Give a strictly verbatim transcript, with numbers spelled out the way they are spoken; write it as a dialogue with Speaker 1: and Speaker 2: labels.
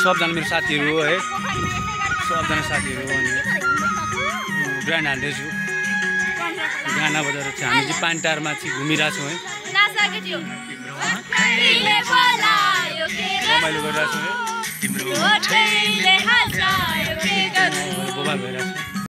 Speaker 1: सबजना मेरो साथीहरू हो है, सबजना साथीहरू हो। अनि ग्रान्ड हान्दैछु, गाना बजाएर चाहिँ हामी चाहिँ पान्टारमा चाहिँ घुमिरहेको छौँ है, रमाइलो गरिरहेको छौँ है, बोबा भइरहेको छ।